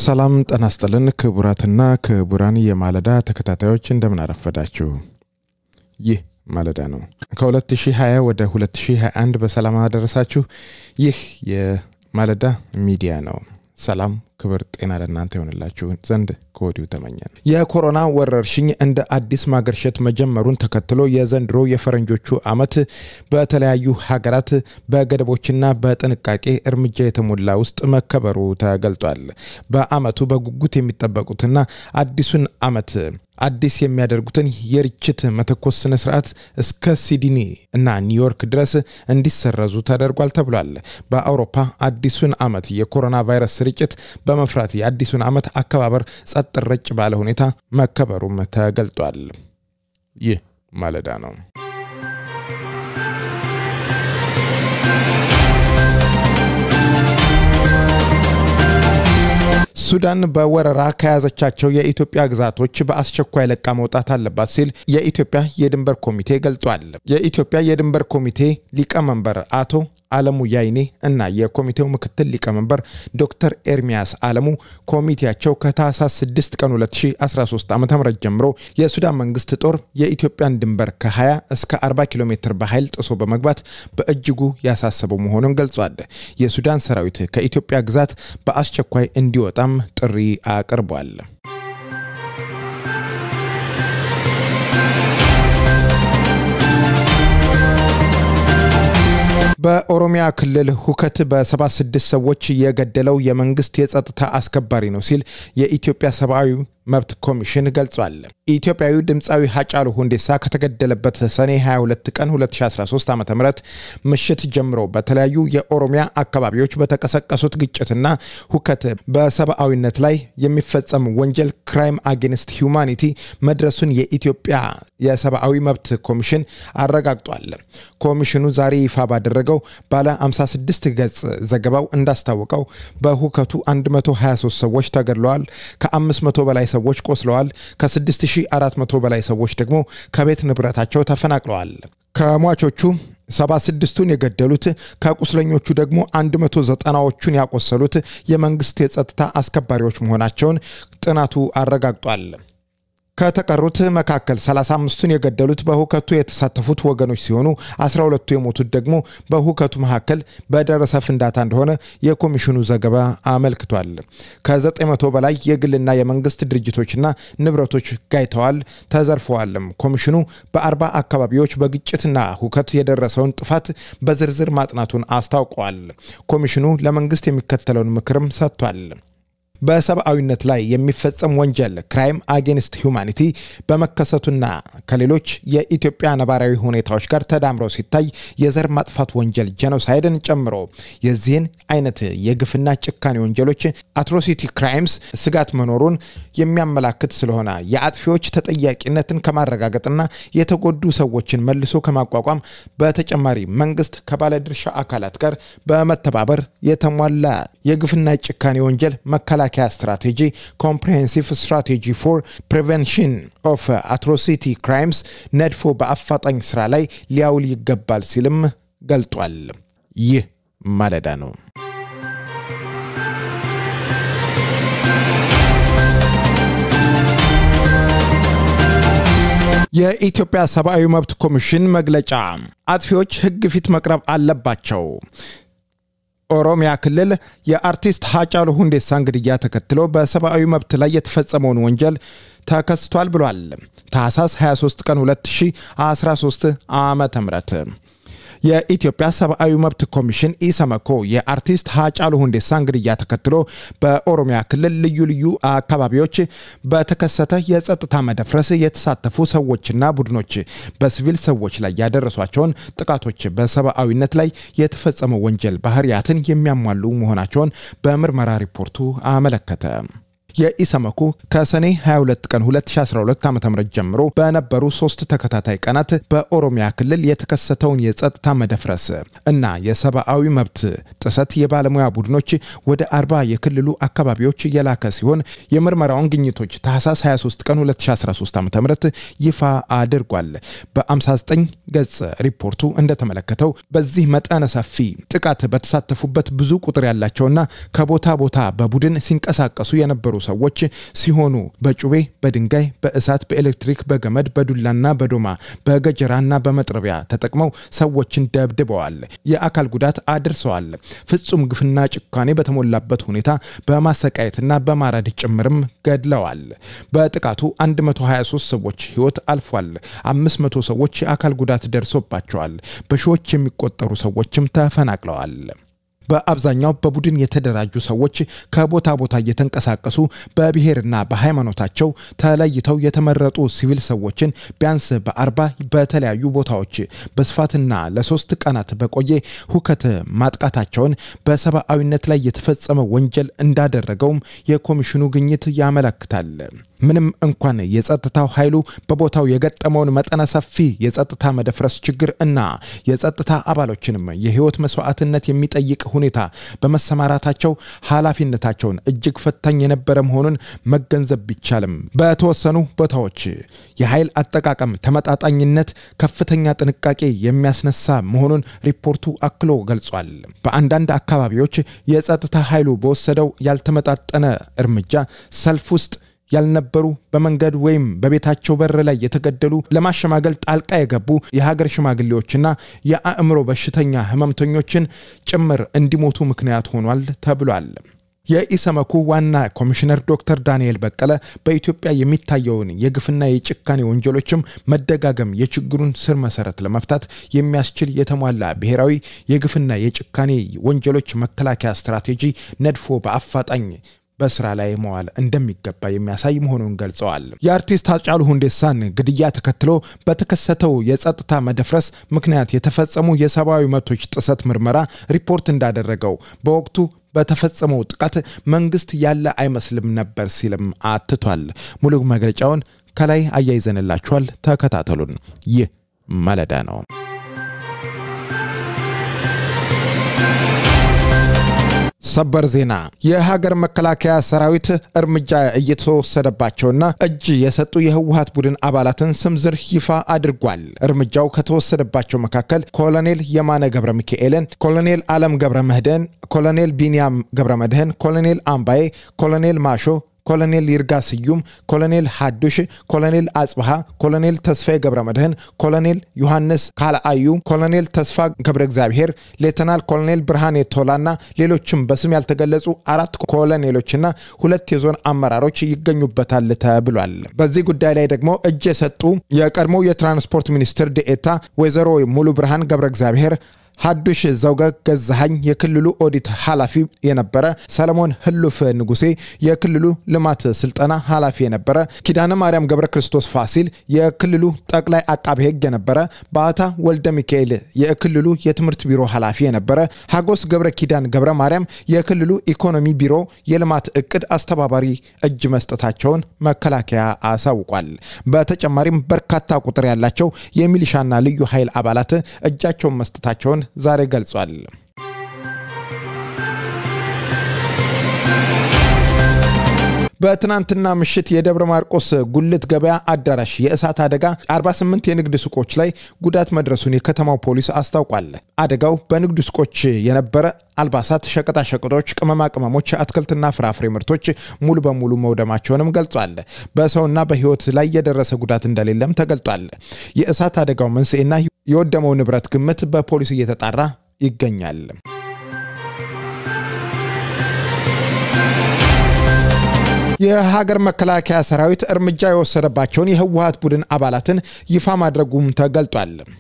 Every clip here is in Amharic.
ሰላም ጤና ይስጥልን ክቡራትና ክቡራን የማለዳ ተከታታዮች እንደምን አረፈዳችሁ ይህ ማለዳ ነው ከ2020 ወደ 2021 በሰላም አደረሳችሁ ይህ የማለዳ ሚዲያ ነው ሰላም ክብር ጤና ለእናንተ ይሁንላችሁ ዘንድ ኮዲው ተመኘን የኮሮና ወረርሽኝ እንደ አዲስ ማገርሸት መጀመሩን ተከትሎ የዘንድሮ የፈረንጆቹ አመት በተለያዩ ሀገራት በገደቦችና በጥንቃቄ እርምጃ የተሞላ ውስጥ መከበሩ ተገልጧል በአመቱ በጉጉት የሚጠበቁትና አዲሱን አመት አዲስ የሚያደርጉትን የርችት መተኮስ ስነ ስርዓት እስከ ሲድኒ እና ኒውዮርክ ድረስ እንዲሰረዙ ተደርጓል ተብሏል በአውሮፓ አዲሱን አመት የኮሮና ቫይረስ ስርጭት በመፍራት የአዲሱን አመት አከባበር ጸጥ ረጭ ባለ ሁኔታ መከበሩም ተገልጧል ይህ ማለዳ ነው ሱዳን በወረራ ከያዘቻቸው የኢትዮጵያ ግዛቶች በአስቸኳይ ለቃ መውጣት አለባት ሲል የኢትዮጵያ የድንበር ኮሚቴ ገልጿል የኢትዮጵያ የድንበር ኮሚቴ ሊቀመንበር አቶ አለሙ ያይኔ እና የኮሚቴው ምክትል ሊቀመንበር ዶክተር ኤርሚያስ አለሙ ኮሚቴያቸው ከታህሳስ 6 ቀን 2013 ዓ.ም ጀምሮ የሱዳን መንግስት ጦር የኢትዮጵያን ድንበር ከ20 እስከ 40 ኪሎ ሜትር በኃይል ጥሶ በመግባት በእጅጉ ያሳሰበው መሆኑን ገልጿል የሱዳን ሰራዊት ከኢትዮጵያ ግዛት በአስቸኳይ እንዲወጣም ጥሪ አቀርቧል በኦሮሚያ ክልል ሁከት በ76 ሰዎች የገደለው የመንግስት የጸጥታ አስከባሪ ነው ሲል የኢትዮጵያ ሰብአዊ መብት ኮሚሽን ገልጿል ኢትዮጵያዊው ድምጻዊ ሀጫሉ ሁንዴሳ ከተገደለበት ሰኔ 22 ቀን 2013 ዓ.ም ምሽት ጀምሮ በተለያዩ የኦሮሚያ አካባቢዎች በተቀሰቀሱት ግጭትና ሁከት በሰብአዊነት ላይ የሚፈጸም ወንጀል ክራይም አጌንስት ሂዩማኒቲ መድረሱን የኢትዮጵያ የሰብአዊ መብት ኮሚሽን አረጋግጧል ኮሚሽኑ ዛሬ ይፋ ባደረገው ባለ 56 ገጽ ዘገባው እንዳስታወቀው በሁከቱ 123 ሰዎች ተገድለዋል ከ500 በላይ ሰዎች ቆስለዋል ከ6400 በላይ ሰዎች ደግሞ ከቤት ንብረታቸው ተፈናቅለዋል ከሟቾቹ 76ቱን የገደሉት ከቁስለኞቹ ደግሞ 190ዎቹን ያቆሰሉት የመንግስት የጸጥታ አስከባሪዎች መሆናቸውን ጥናቱ አረጋግጧል ከተቀሩት መካከል 35ቱን የገደሉት በሁከቱ የተሳተፉት ወገኖች ሲሆኑ 12ቱ የሞቱት ደግሞ በሁከቱ መካከል በደረሰ ፍንዳታ እንደሆነ የኮሚሽኑ ዘገባ አመልክቷል ከ900 በላይ የግልና የመንግስት ድርጅቶችና ንብረቶች ጋይተዋል ተዘርፈዋል ኮሚሽኑ በ40 አካባቢዎች በግጭትና ሁከት የደረሰውን ጥፋት በዝርዝር ማጥናቱን አስታውቋል ኮሚሽኑ ለመንግስት የሚከተለውን ምክርም ሰጥቷል በሰብአዊነት ላይ የሚፈጸም ወንጀል ክራይም አጌንስት ሂዩማኒቲ በመከሰቱና ከሌሎች የኢትዮጵያ ነባራዊ ሁኔታዎች ጋር ተዳምረው ሲታይ የዘር ማጥፋት ወንጀል ጄኖሳይድን ጨምሮ የዚህን አይነት የግፍና ጭካኔ ወንጀሎች አትሮሲቲ ክራይምስ ስጋት መኖሩን የሚያመላክት ስለሆነ የአጥፊዎች ተጠያቂነትን ከማረጋገጥና የተጎዱ ሰዎችን መልሶ ከማቋቋም በተጨማሪ መንግስት ከባለድርሻ አካላት ጋር በመተባበር የተሟላ የግፍና ጭካኔ ወንጀል መከላከያ strategy comprehensive strategy for prevention of atrocity crimes ነድፎ በአፋጣኝ ስራ ላይ ሊያውል ይገባል ሲልም ገልጧል ይህ ማለዳ ነው የኢትዮጵያ ሰብአዊ መብት ኮሚሽን መግለጫ አጥፊዎች ህግ ፊት መቅረብ አለባቸው ኦሮሚያ ክልል የአርቲስት ሀጫሉ ሁንዴሳ ግድያ ተከትሎ በሰብአዊ መብት ላይ የተፈጸመውን ወንጀል ተከስቷል ብሏል ታህሳስ 23 ቀን 2013 ዓ.ም የኢትዮጵያ ሰብአዊ መብት ኮሚሽን ኢሰመኮ የአርቲስት ሀጫሉ ሁንዴሳ ግድያ ተከትሎ በኦሮሚያ ክልል ልዩ አካባቢዎች በተከሰተ የጸጥታ መደፍረስ የተሳተፉ ሰዎችና ቡድኖች በሲቪል ሰዎች ላይ ያደረሷቸውን ጥቃቶች በሰብአዊነት ላይ የተፈጸመው ወንጀል ባህሪያትን የሚያሟሉ መሆናቸውን በምርመራ ሪፖርቱ አመለከተ የኢሰመኩ ከሰኔ 22 ቀን 2012 ዓ.ም ጀምሮ በነበሩ 3 ተከታታይ ቀናት በኦሮሚያ ክልል የተከሰተውን የጸጥታ መደፍረስ እና የሰብአዊ መብት ጥሰት የባለሙያ ቡድኖች ወደ 40 የክልሉ አካባቢዎች የላከ ሲሆን የምርመራውን ግኝቶች ታህሳስ 23 ቀን 2013 ዓ.ም ይፋ አድርጓል። በ59 ገጽ ሪፖርቱ እንደተመለከተው በዚህ መጠነ ሰፊ ጥቃት በተሳተፉበት ብዙ ቁጥር ያላቸውና ከቦታ ቦታ በቡድን ሲንቀሳቀሱ የነበሩ ሰዎች ሲሆኑ በጩቤ፣ በድንጋይ፣ በእሳት፣ በኤሌክትሪክ፣ በገመድ፣ በዱላና በዶማ፣ በገጀራና በመጥረቢያ ተጠቅመው ሰዎችን ደብድበዋል፣ የአካል ጉዳት አድርሰዋል። ፍጹም ግፍና ጭካኔ በተሞላበት ሁኔታ በማሰቃየትና በማረድ ጭምርም ገድለዋል። በጥቃቱ 123 ሰዎች ሕይወት አልፏል። 500 ሰዎች የአካል ጉዳት ደርሶባቸዋል። በሺዎች የሚቆጠሩ ሰዎችም ተፈናቅለዋል። በአብዛኛው በቡድን የተደራጁ ሰዎች ከቦታ ቦታ እየተንቀሳቀሱ በብሔርና በሃይማኖታቸው ተለይተው የተመረጡ ሲቪል ሰዎችን ቢያንስ በ40 በተለያዩ ቦታዎች በስፋትና ለ3 ቀናት በቆየ ሁከት ማጥቃታቸውን በሰብአዊነት ላይ የተፈጸመ ወንጀል እንዳደረገውም የኮሚሽኑ ግኝት ያመለክታል። ምንም እንኳን የጸጥታው ኃይሉ በቦታው የገጠመውን መጠነ ሰፊ የጸጥታ መደፍረስ ችግር እና የጸጥታ አባሎችንም የህይወት መስዋዕትነት የሚጠይቅ ሁኔታ በመሰማራታቸው ኃላፊነታቸውን እጅግ ፈታኝ የነበረ መሆኑን መገንዘብ ቢቻልም በተወሰኑ ቦታዎች የኃይል አጠቃቀም ተመጣጣኝነት ከፍተኛ ጥንቃቄ የሚያስነሳ መሆኑን ሪፖርቱ አክሎ ገልጿል። በአንዳንድ አካባቢዎች የጸጥታ ኃይሉ በወሰደው ያልተመጣጠነ እርምጃ ሰልፍ ውስጥ ያልነበሩ በመንገድ ወይም በቤታቸው በር ላይ የተገደሉ ለማሸማገል ጣልቃ የገቡ የሀገር ሽማግሌዎችና የአእምሮ በሽተኛ ህመምተኞችን ጭምር እንዲሞቱ ምክንያት ሆኗል ተብሏል። የኢሰመኩ ዋና ኮሚሽነር ዶክተር ዳንኤል በቀለ በኢትዮጵያ የሚታየውን የግፍና የጭካኔ ወንጀሎችም መደጋገም የችግሩን ስር መሰረት ለመፍታት የሚያስችል የተሟላ ብሔራዊ የግፍና የጭካኔ ወንጀሎች መከላከያ ስትራቴጂ ነድፎ በአፋጣኝ በስራ ላይ መዋል እንደሚገባ የሚያሳይ መሆኑን ገልጸዋል። የአርቲስት ሃጫሉ ሁንዴሳን ግድያ ተከትሎ በተከሰተው የጸጥታ መደፍረስ ምክንያት የተፈጸሙ የሰብአዊ መብቶች ጥሰት ምርመራ ሪፖርት እንዳደረገው በወቅቱ በተፈጸመው ጥቃት መንግስት ያለ አይመስልም ነበር ሲልም አትቷል። ሙሉ መግለጫውን ከላይ አያይዘንላችኋል፣ ተከታተሉን። ይህ ማለዳ ነው። ሰበር ዜና የሀገር መከላከያ ሰራዊት እርምጃ እየተወሰደባቸውና እጅ የሰጡ የህወሓት ቡድን አባላትን ስምዝር ይፋ አድርጓል። እርምጃው ከተወሰደባቸው መካከል ኮሎኔል የማነገብረሚካኤልን፣ ኮሎኔል አለም ገብረመድህን፣ ኮሎኔል ቢኒያም ገብረመድህን፣ ኮሎኔል አምባዬ፣ ኮሎኔል ማሾ፣ ኮሎኔል ይርጋ ስዩም፣ ኮሎኔል ሐዱሽ፣ ኮሎኔል አጽብሃ፣ ኮሎኔል ተስፋዬ ገብረመድህን፣ ኮሎኔል ዮሐንስ ካልአዩ፣ ኮሎኔል ተስፋ ገብረ እግዚአብሔር፣ ሌተናል ኮሎኔል ብርሃኔ ቶላና ሌሎችም በስም ያልተገለጹ 4 ኮሎኔሎችና 2 የዞን አመራሮች ይገኙበታል ተብሏል። በዚህ ጉዳይ ላይ ደግሞ እጅ የሰጡ የቀድሞው የትራንስፖርት ሚኒስትር ዴኤታ ወይዘሮ ሙሉ ብርሃን ገብረ እግዚአብሔር፣ ሐዱሽ ዘውገ ገዛሃኝ የክልሉ ኦዲት ኃላፊ የነበረ፣ ሰለሞን ህሉፍ ንጉሴ የክልሉ ልማት ስልጠና ኃላፊ የነበረ፣ ኪዳነ ማርያም ገብረ ክርስቶስ ፋሲል የክልሉ ጠቅላይ አቃቤ ህግ የነበረ፣ ባታ ወልደ ሚካኤል የክልሉ የትምህርት ቢሮ ኃላፊ የነበረ፣ ሐጎስ ገብረ ኪዳን ገብረ ማርያም የክልሉ ኢኮኖሚ ቢሮ የልማት እቅድ አስተባባሪ እጅ መስጠታቸውን መከላከያ አሳውቋል። በተጨማሪም በርካታ ቁጥር ያላቸው የሚሊሻና ልዩ ኃይል አባላት እጃቸውን መስጠታቸውን ዛሬ ገልጿል። በትናንትና ምሽት የደብረ ማርቆስ ጉልት ገበያ አዳራሽ የእሳት አደጋ 48 የንግድ ሱቆች ላይ ጉዳት መድረሱን የከተማው ፖሊስ አስታውቋል። አደጋው በንግድ ሱቆች የነበረ አልባሳት፣ ሸቀጣ ሸቀጦች፣ ቅመማ ቅመሞች፣ አትክልትና ፍራፍሬ ምርቶች ሙሉ በሙሉ መውደማቸውንም ገልጿል። በሰውና በህይወት ላይ የደረሰ ጉዳት እንደሌለም ተገልጿል። የእሳት አደጋው መንስኤና የወደመው ንብረት ግምት በፖሊስ እየተጣራ ይገኛል። የሀገር መከላከያ ሰራዊት እርምጃ የወሰደባቸውን የህወሓት ቡድን አባላትን ይፋ ማድረጉም ተገልጧል።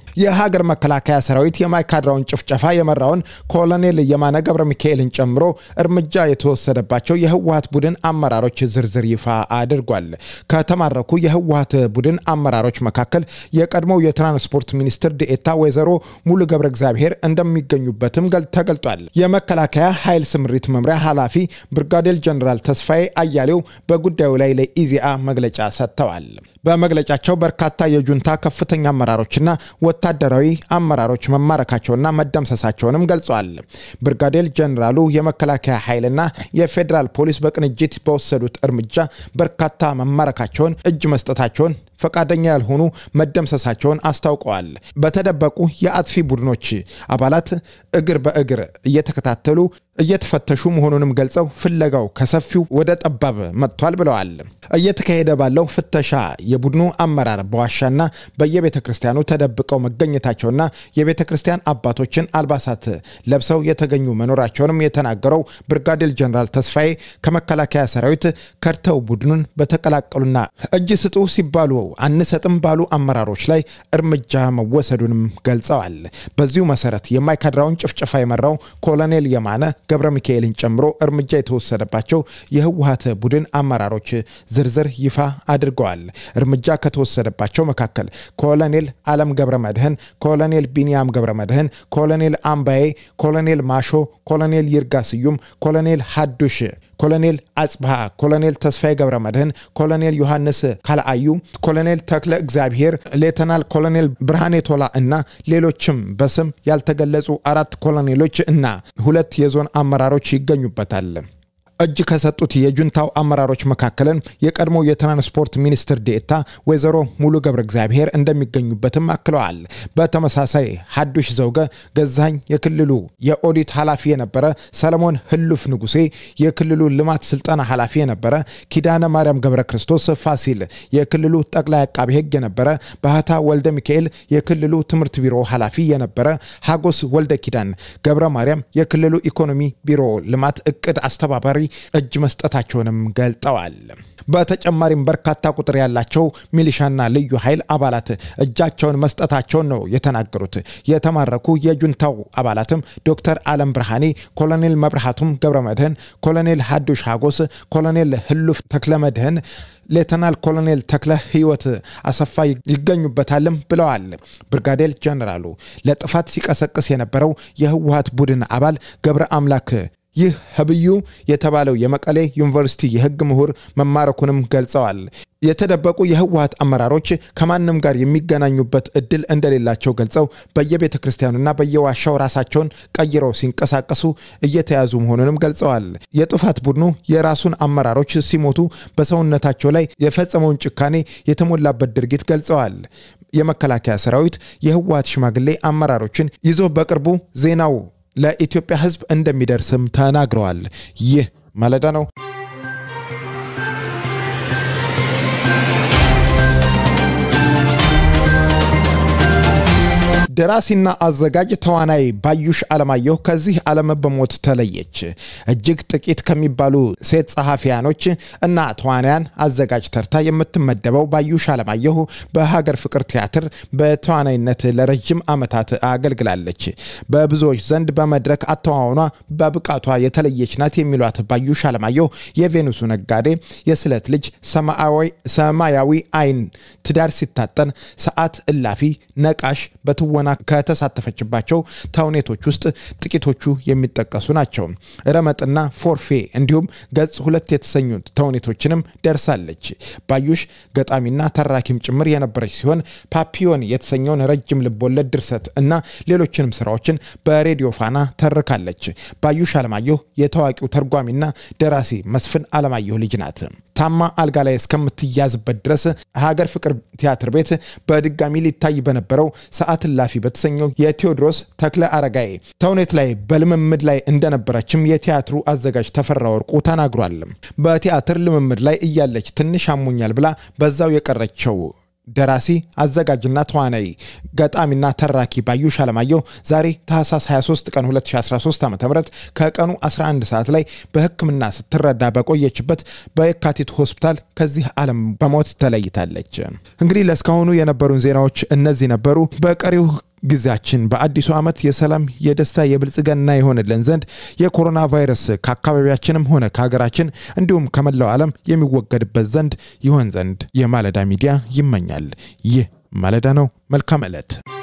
የሀገር መከላከያ ሰራዊት የማይካድራውን ጭፍጨፋ የመራውን ኮሎኔል የማነገብረሚካኤልን ጨምሮ እርምጃ የተወሰደባቸው የህወሓት ቡድን አመራሮች ዝርዝር ይፋ አድርጓል። ከተማረኩ የህወሓት ቡድን አመራሮች መካከል የቀድሞው የትራንስፖርት ሚኒስትር ዴኤታ ወይዘሮ ሙሉ ገብረ እግዚአብሔር እንደሚገኙበትም ተገልጧል። የመከላከያ ኃይል ስምሪት መምሪያ ኃላፊ ብርጋዴር ጀነራል ተስፋዬ አያሌው በጉዳዩ ላይ ለኢዜአ መግለጫ ሰጥተዋል። በመግለጫቸው በርካታ የጁንታ ከፍተኛ አመራሮችና ወታደራዊ አመራሮች መማረካቸውና መደምሰሳቸውንም ገልጸዋል። ብርጋዴር ጀነራሉ የመከላከያ ኃይልና የፌደራል ፖሊስ በቅንጅት በወሰዱት እርምጃ በርካታ መማረካቸውን እጅ መስጠታቸውን ፈቃደኛ ያልሆኑ መደምሰሳቸውን አስታውቀዋል። በተደበቁ የአጥፊ ቡድኖች አባላት እግር በእግር እየተከታተሉ እየተፈተሹ መሆኑንም ገልጸው ፍለጋው ከሰፊው ወደ ጠባብ መጥቷል ብለዋል። እየተካሄደ ባለው ፍተሻ የቡድኑ አመራር በዋሻና በየቤተክርስቲያኑ ተደብቀው መገኘታቸውና የቤተክርስቲያን አባቶችን አልባሳት ለብሰው የተገኙ መኖራቸውንም የተናገረው ብርጋዴር ጀነራል ተስፋዬ ከመከላከያ ሰራዊት ከርተው ቡድኑን በተቀላቀሉና እጅ ስጡ ሲባሉ አንሰጥም ባሉ አመራሮች ላይ እርምጃ መወሰዱንም ገልጸዋል። በዚሁ መሰረት የማይካድራውን ጭፍጨፋ የመራው ኮሎኔል የማነገብረሚካኤልን ጨምሮ እርምጃ የተወሰደባቸው የህወሓት ቡድን አመራሮች ዝርዝር ይፋ አድርገዋል። እርምጃ ከተወሰደባቸው መካከል ኮሎኔል አለም ገብረመድህን፣ ኮሎኔል ቢኒያም ገብረመድህን፣ ኮሎኔል አምባዬ፣ ኮሎኔል ማሾ፣ ኮሎኔል ይርጋስዩም፣ ኮሎኔል ሐዱሽ፣ ኮሎኔል አጽባሃ፣ ኮሎኔል ተስፋዬ ገብረመድህን፣ ኮሎኔል ዮሐንስ ካልአዩ፣ ኮሎኔል ተክለ እግዚአብሔር፣ ሌተናል ኮሎኔል ብርሃኔ ቶላ እና ሌሎችም በስም ያልተገለጹ 4 ኮሎኔሎች እና 2 የዞን አመራሮች ይገኙበታል። እጅ ከሰጡት የጁንታው አመራሮች መካከልን የቀድሞው የትራንስፖርት ሚኒስትር ዴኤታ ወይዘሮ ሙሉ ገብረ እግዚአብሔር እንደሚገኙበትም አክለዋል። በተመሳሳይ ሐዱሽ ዘውገ ገዛኝ የክልሉ የኦዲት ኃላፊ የነበረ፣ ሰለሞን ህሉፍ ንጉሴ የክልሉ ልማት ስልጣና ኃላፊ የነበረ፣ ኪዳነ ማርያም ገብረ ክርስቶስ ፋሲል የክልሉ ጠቅላይ አቃቤ ህግ የነበረ፣ ባህታ ወልደ ሚካኤል የክልሉ ትምህርት ቢሮ ኃላፊ የነበረ፣ ሐጎስ ወልደ ኪዳን ገብረ ማርያም የክልሉ ኢኮኖሚ ቢሮ ልማት እቅድ አስተባባሪ እጅ መስጠታቸውንም ገልጠዋል። በተጨማሪም በርካታ ቁጥር ያላቸው ሚሊሻና ልዩ ኃይል አባላት እጃቸውን መስጠታቸውን ነው የተናገሩት። የተማረኩ የጁንታው አባላትም ዶክተር አለም ብርሃኔ፣ ኮሎኔል መብርሃቱም ገብረመድህን፣ ኮሎኔል ሐዱሽ ሐጎስ፣ ኮሎኔል ህሉፍ ተክለመድህን፣ ሌተናል ኮሎኔል ተክለ ህይወት አሰፋ ይገኙበታልም ብለዋል። ብርጋዴር ጀነራሉ ለጥፋት ሲቀሰቅስ የነበረው የህወሓት ቡድን አባል ገብረ አምላክ ይህ ህብዩ የተባለው የመቀሌ ዩኒቨርሲቲ የህግ ምሁር መማረኩንም ገልጸዋል። የተደበቁ የህወሓት አመራሮች ከማንም ጋር የሚገናኙበት እድል እንደሌላቸው ገልጸው በየቤተክርስቲያኑና በየዋሻው ራሳቸውን ቀይረው ሲንቀሳቀሱ እየተያዙ መሆኑንም ገልጸዋል። የጥፋት ቡድኑ የራሱን አመራሮች ሲሞቱ በሰውነታቸው ላይ የፈጸመውን ጭካኔ የተሞላበት ድርጊት ገልጸዋል። የመከላከያ ሰራዊት የህወሓት ሽማግሌ አመራሮችን ይዞ በቅርቡ ዜናው ለኢትዮጵያ ህዝብ እንደሚደርስም ተናግረዋል። ይህ ማለዳ ነው። ደራሲና አዘጋጅ ተዋናይ ባዩሽ አለማየሁ ከዚህ ዓለም በሞት ተለየች። እጅግ ጥቂት ከሚባሉ ሴት ጸሐፊያኖች እና ተዋናያን አዘጋጅ ተርታ የምትመደበው ባዩሽ አለማየሁ በሀገር ፍቅር ቲያትር በተዋናይነት ለረጅም ዓመታት አገልግላለች። በብዙዎች ዘንድ በመድረክ አተዋውኗ በብቃቷ የተለየች ናት የሚሏት ባዩሽ አለማየሁ የቬኑሱ ነጋዴ፣ የስለት ልጅ፣ ሰማያዊ አይን፣ ትዳር ሲታጠን፣ ሰዓት እላፊ፣ ነቃሽ በትወና ከተሳተፈችባቸው ተውኔቶች ውስጥ ጥቂቶቹ የሚጠቀሱ ናቸው። ረመጥና ፎርፌ እንዲሁም ገጽ 2 የተሰኙ ተውኔቶችንም ደርሳለች። ባዩሽ ገጣሚና ተራኪም ጭምር የነበረች ሲሆን ፓፒዮን የተሰኘውን ረጅም ልቦለድ ድርሰት እና ሌሎችንም ስራዎችን በሬዲዮ ፋና ተርካለች። ባዩሽ አለማየሁ የታዋቂው ተርጓሚና ደራሲ መስፍን አለማየሁ ልጅ ናት። ታማ አልጋ ላይ እስከምትያዝበት ድረስ ሀገር ፍቅር ቲያትር ቤት በድጋሚ ሊታይ በነበረው ሰዓት ላፊ በተሰኘው የቴዎድሮስ ተክለ አረጋይ ተውኔት ላይ በልምምድ ላይ እንደነበረችም የቲያትሩ አዘጋጅ ተፈራ ወርቁ ተናግሯል። በቲያትር ልምምድ ላይ እያለች ትንሽ አሞኛል ብላ በዛው የቀረችው ደራሲ አዘጋጅና ተዋናይ ገጣሚና ተራኪ ባዩሽ አለማየሁ ዛሬ ታህሳስ 23 ቀን 2013 ዓ.ም ከቀኑ 11 ሰዓት ላይ በሕክምና ስትረዳ በቆየችበት በየካቲት ሆስፒታል ከዚህ ዓለም በሞት ተለይታለች። እንግዲህ ለስካሁኑ የነበሩን ዜናዎች እነዚህ ነበሩ። በቀሪው ጊዜያችን በአዲሱ ዓመት የሰላም የደስታ የብልጽግና ይሆንልን ዘንድ የኮሮና ቫይረስ ከአካባቢያችንም ሆነ ከሀገራችን እንዲሁም ከመላው ዓለም የሚወገድበት ዘንድ ይሆን ዘንድ የማለዳ ሚዲያ ይመኛል። ይህ ማለዳ ነው። መልካም ዕለት።